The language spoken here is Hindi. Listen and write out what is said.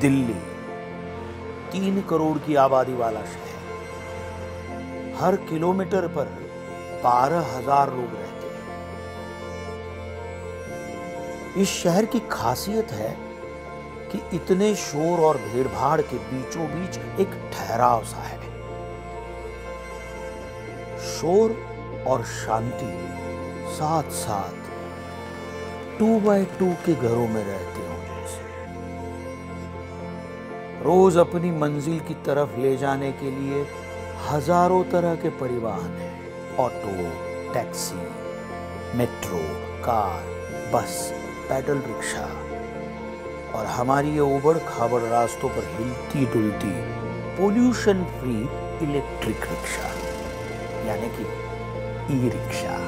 दिल्ली 3 करोड़ की आबादी वाला शहर, हर किलोमीटर पर 12,000 लोग रहते हैं। इस शहर की खासियत है कि इतने शोर और भीड़भाड़ के बीचों बीच एक ठहराव सा है। शोर और शांति साथ साथ 2x2 के घरों में रहते हो जैसे। रोज अपनी मंजिल की तरफ ले जाने के लिए हजारों तरह के परिवहन हैं। ऑटो, टैक्सी, मेट्रो, कार, बस, पैदल रिक्शा और हमारी ये उबड़ खाबड़ रास्तों पर हिलती डुलती पोल्यूशन फ्री इलेक्ट्रिक रिक्शा यानी कि ई रिक्शा।